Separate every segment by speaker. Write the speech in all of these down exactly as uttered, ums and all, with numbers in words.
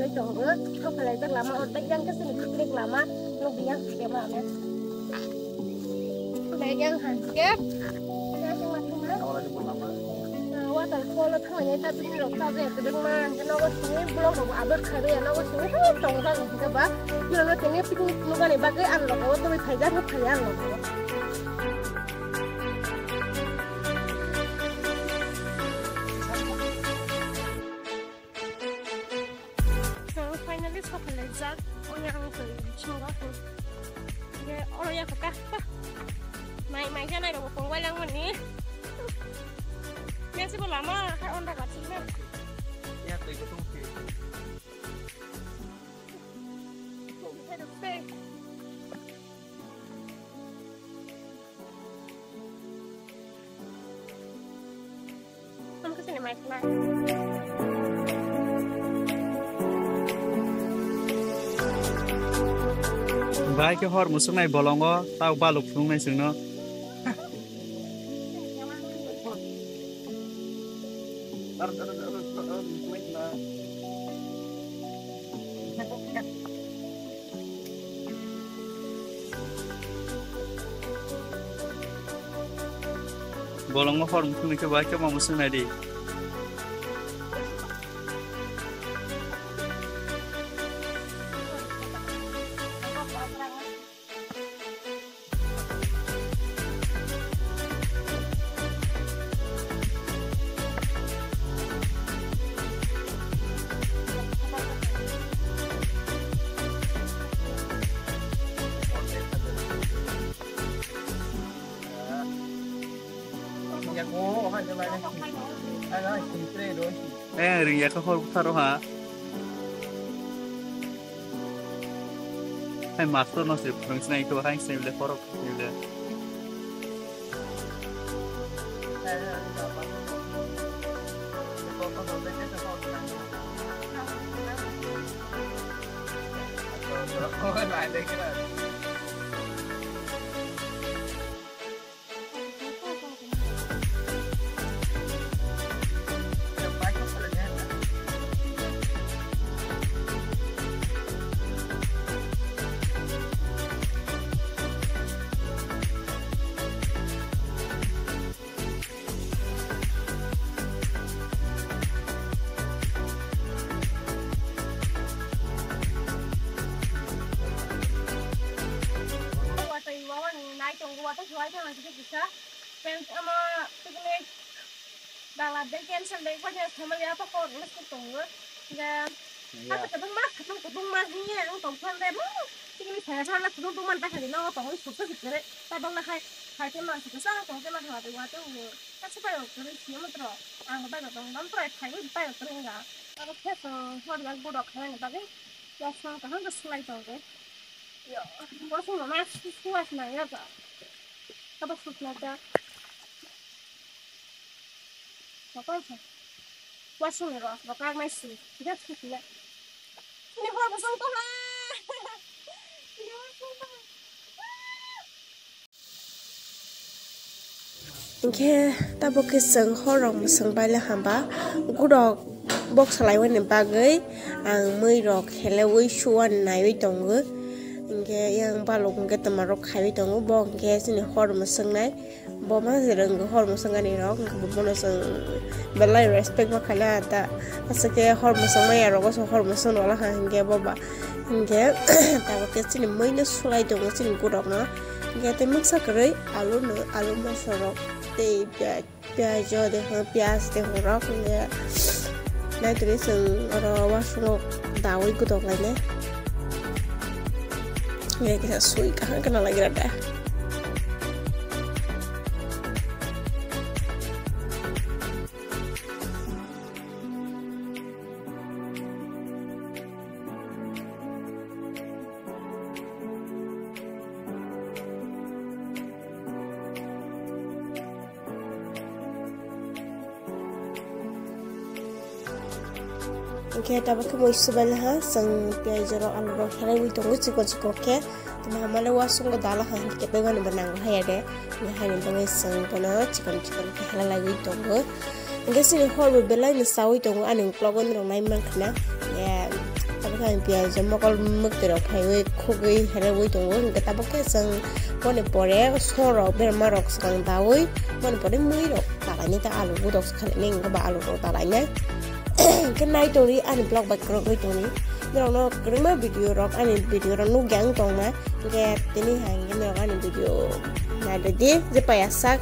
Speaker 1: với chồng nữa không phải là rất lắm mà ở đây dân cái sinh picnic lắm á lúc đi ăn cái mà nè đây dân hàng kép Waterfall là thằng này ta đi lục ta về từ đường mà cái nó có tiếng blog của áo đất khai về nó có tiếng hết trồng ra những cái bát nhưng nó tiếng picnic lúc này bác cái ăn lộc nó tôi phải ra hết phải ăn lộc finally so phải lấy ra ôi nhà hàng cười chung đó thôi cái ôi nhà của các mày mày cái này là một phần quay lăng mình nhỉ Nè sih lama kayak on dapat sih kan?
Speaker 2: Ya tuh itu tuh. Kamu kesini main main.
Speaker 3: Baik ke hor musuh naik bolongo, tahu baluk fung naik sini. Bolong ngor mungkin ke baca mau musuh nadi. Eh, ring ya kau taruh ha. Hai master nasi, orang sini itu orang sini boleh korok, boleh. Oh, ada kira.
Speaker 1: Waterfall kan masih bisa. Dan sama picnic dalam dengkian sampai banyak sama apa kok mesti tunggu. Dan apa ketemu mas, ketemu ketemu mas ni yang tunggu demo. Picnic saya sana ketemu teman tak hari nak tunggu suka sikit. Tapi nak hai hai teman suka sana tunggu teman hari waktu tu. Kan supaya orang siapa terus. Ah, kita tunggu dan terus hai kita supaya terus enggak. Kalau kita buat yang bodoh kan tapi ya sang kan harus selai tunggu. Ya, buat semua mas suas naya tak. Apa suplada? Apa sih? Wasun ya, bakal masih. Tidak suplada. Ini apa pasang tuh? Okay, tapi keseng horong meseng balik hamba. Gudok box lain yang bagai, ang merok helawai shuan naik tunggu. Nghe yang balok nghe tamarok khai tongo bong nghe sini hor masang nai bo ma zereng hor masang ani rok bo bono sang belai respect ma khala ta asake hor masang mai rok so hor masang wala ha nghe boba nghe ta ke sini mai na sulai tongo sini gurok na nghe te muksa kare alu no alu ma sorok te pya pya jo de ha pyas te horok nghe na tre sang ro wa so dawai gudok lai ne Ya kita sui kan kena lagi rada. Okay, dapat kamu sebelah sang piajaro alro helai wito nguci kunci koke, teman malah wasung ke dalam hang kita dengan benang hai ada, ni hai ni bengai sang kana cikon cikon ke helai wito ngu, enggak sih hor berbelai ni sawi tunggu anu pelagon orang lain mana, ya, kan biar jam makal mek terok highway khugi hele woi tongo hingga tabok ke sang pone pore soro ber marok sang tawoi pone pore mui rok taranya ta alu budok sekali neng ke ba alu rok taranya kenai tori an blog bak rok woi tongi nong no kerima video rok an video rok nu gang tong ma ke tini hang nong an video na de je je payasak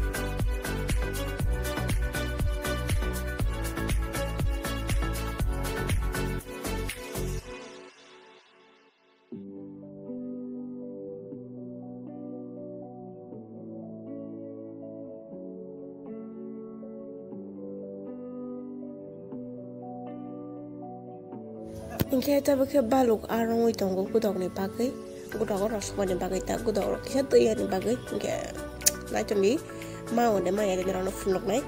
Speaker 1: Ingke ta bake baluk arong woi tongo gudok ni bagai gudok oro semua ni bagai ta gudok oro kisah tu ya ni bagai ingke lai tu ni mau de mai ada ngerano funuk nai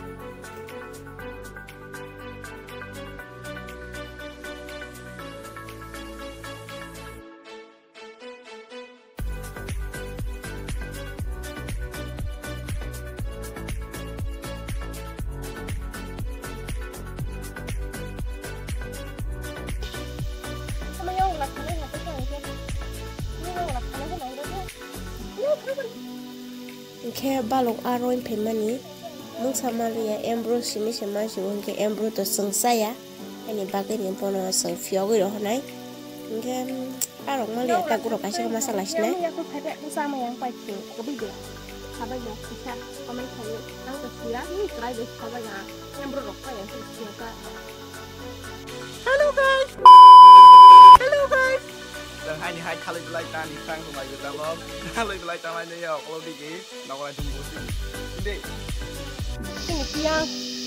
Speaker 1: Ingke balok aroin pemani mung samalia embro simi sema siwon ke embro to seng saya ini bagai ni pono seng fiogi roh nai ingke arong malia ta guro kasih ke masalah sini
Speaker 4: ya aku ada bersama yang baik ke video sabar ya bisa komen kali tahu terkira ini try deh sabar ya embro roh ya suka
Speaker 2: Hello guys Hello guys dan hai ni hai kali belai tan ni sang tu mai kita lo kali belai tan ni yo kalau di ni nak orang tunggu sini ini
Speaker 4: ini siang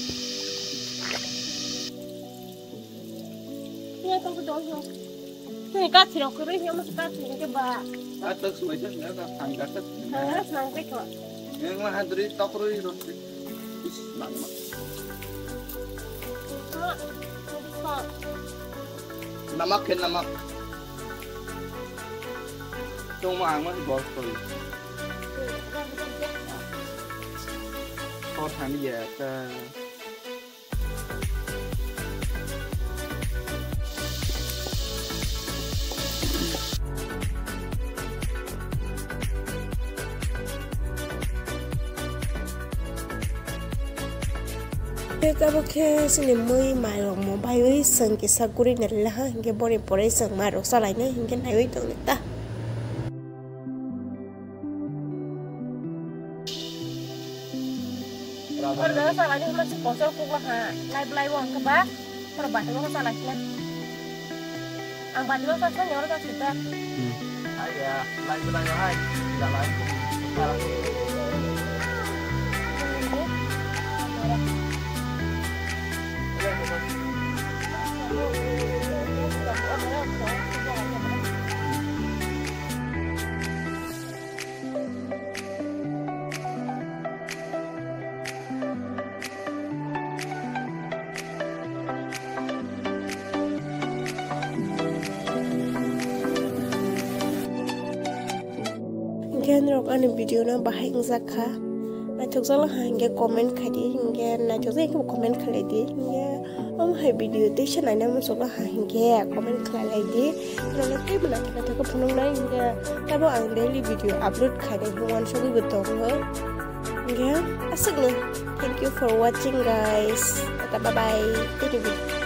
Speaker 4: ini kan tu dosa ini kat sini aku ni yang masuk kat sini ke ba
Speaker 2: atas semua je ni ada angkat
Speaker 4: harus nanti kok
Speaker 2: yang mana dari tak perlu roti is nama nama ken nama cuma ang masih bos tu kau tanya ya ke
Speaker 1: Kita pakai sini mui mai rong mobile seng kisah kuri nela hingga bore bore seng mai rok salai ne hingga nai tong neta.
Speaker 4: Order salahnya masih kosong aku lah naik belai uang ke ba perbah itu salahnya ang baju lo saja nyawa tak sudah
Speaker 2: ayah lain lain lain tidak lain
Speaker 1: Mungkin rok ane video na bahai ngzaka na chokzala hangge comment khadi hingge na chokzai ke comment khale di hingge am hai video te shana na musokla hangge comment khale di na na te bana ka ta ko phunong na hingge ta bo ang daily video upload khade huan shogi gutong hingge asagna thank you for watching guys bye bye.